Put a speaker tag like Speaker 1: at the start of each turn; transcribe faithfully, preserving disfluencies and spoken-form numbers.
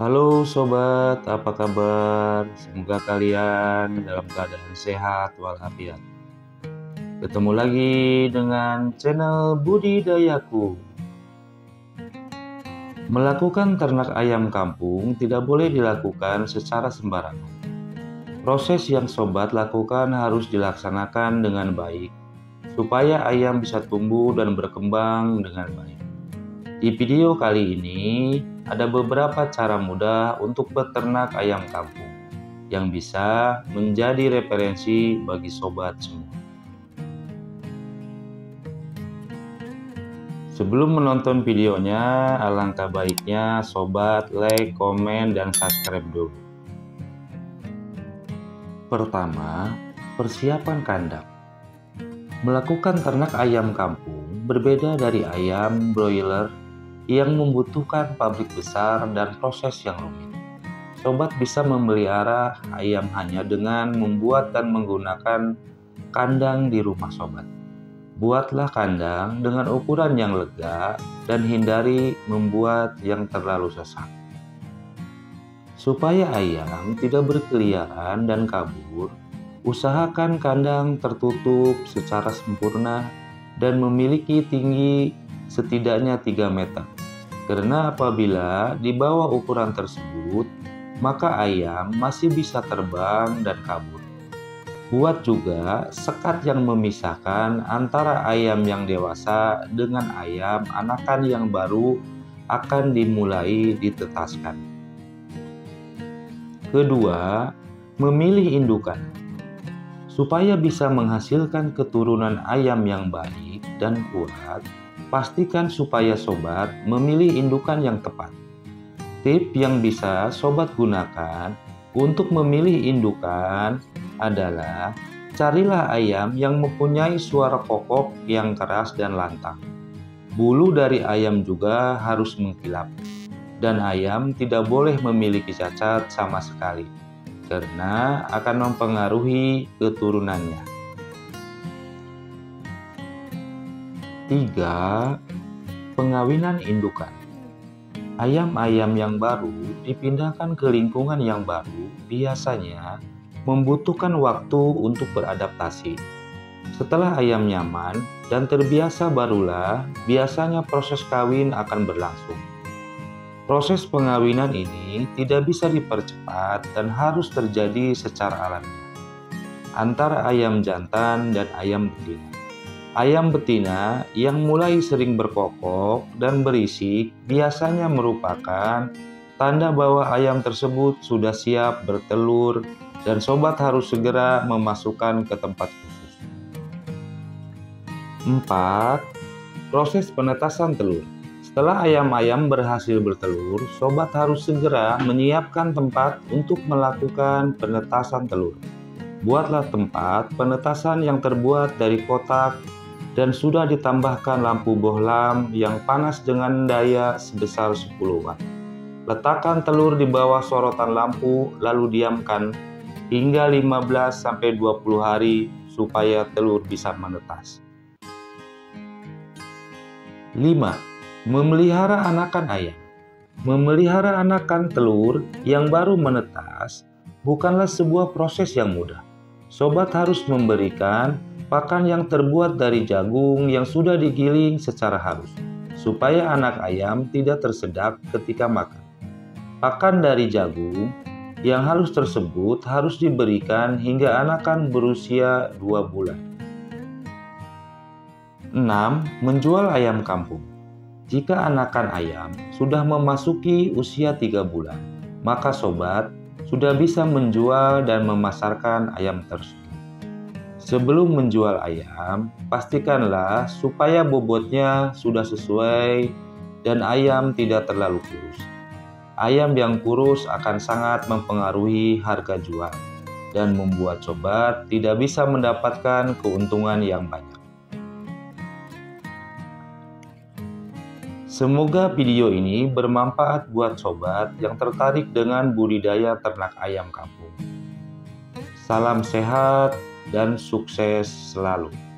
Speaker 1: Halo sobat, apa kabar? Semoga kalian dalam keadaan sehat walafiat. Ketemu lagi dengan channel Budidayaku. Melakukan ternak ayam kampung tidak boleh dilakukan secara sembarangan. Proses yang sobat lakukan harus dilaksanakan dengan baik, supaya ayam bisa tumbuh dan berkembang dengan baik. Di video kali ini, ada beberapa cara mudah untuk beternak ayam kampung yang bisa menjadi referensi bagi sobat semua. Sebelum menonton videonya, alangkah baiknya sobat like, komen, dan subscribe dulu. Pertama, persiapan kandang. Melakukan ternak ayam kampung berbeda dari ayam broiler yang membutuhkan pabrik besar dan proses yang rumit. Sobat bisa memelihara ayam hanya dengan membuat dan menggunakan kandang di rumah sobat. Buatlah kandang dengan ukuran yang lega dan hindari membuat yang terlalu sesak. Supaya ayam tidak berkeliaran dan kabur, usahakan kandang tertutup secara sempurna dan memiliki tinggi setidaknya tiga meter. Karena apabila di bawah ukuran tersebut, maka ayam masih bisa terbang dan kabur. Buat juga sekat yang memisahkan antara ayam yang dewasa dengan ayam anakan yang baru akan dimulai ditetaskan. Kedua, memilih indukan. Supaya bisa menghasilkan keturunan ayam yang baik dan kuat, pastikan supaya sobat memilih indukan yang tepat. Tip yang bisa sobat gunakan untuk memilih indukan adalah carilah ayam yang mempunyai suara kokok yang keras dan lantang. Bulu dari ayam juga harus mengkilap, dan ayam tidak boleh memiliki cacat sama sekali, karena akan mempengaruhi keturunannya. Tiga, pengawinan indukan. Ayam-ayam yang baru dipindahkan ke lingkungan yang baru biasanya membutuhkan waktu untuk beradaptasi. Setelah ayam nyaman dan terbiasa barulah biasanya proses kawin akan berlangsung. Proses pengawinan ini tidak bisa dipercepat dan harus terjadi secara alamiah antara ayam jantan dan ayam betina. Ayam betina yang mulai sering berkokok dan berisik biasanya merupakan tanda bahwa ayam tersebut sudah siap bertelur dan sobat harus segera memasukkan ke tempat khusus. Empat. Proses penetasan telur. Setelah ayam-ayam berhasil bertelur, sobat harus segera menyiapkan tempat untuk melakukan penetasan telur. Buatlah tempat penetasan yang terbuat dari kotak dan sudah ditambahkan lampu bohlam yang panas dengan daya sebesar sepuluh watt. Letakkan telur di bawah sorotan lampu lalu diamkan hingga lima belas sampai dua puluh hari supaya telur bisa menetas. Lima. Memelihara anakan ayam. Memelihara anakan telur yang baru menetas bukanlah sebuah proses yang mudah. Sobat harus memberikan pakan yang terbuat dari jagung yang sudah digiling secara halus, supaya anak ayam tidak tersedak ketika makan. Pakan dari jagung yang halus tersebut harus diberikan hingga anakan berusia dua bulan. Enam. Menjual ayam kampung. Jika anakan ayam sudah memasuki usia tiga bulan, maka sobat sudah bisa menjual dan memasarkan ayam tersebut. Sebelum menjual ayam, pastikanlah supaya bobotnya sudah sesuai dan ayam tidak terlalu kurus. Ayam yang kurus akan sangat mempengaruhi harga jual dan membuat sobat tidak bisa mendapatkan keuntungan yang banyak. Semoga video ini bermanfaat buat sobat yang tertarik dengan budidaya ternak ayam kampung. Salam sehat dan sukses selalu.